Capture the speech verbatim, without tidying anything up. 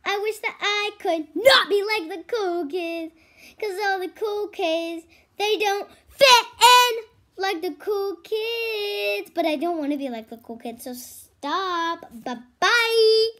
I wish that I could not be like the cool kids. Because all the cool kids, they don't fit in like the cool kids. But I don't want to be like the cool kids, so stop. Bye-bye.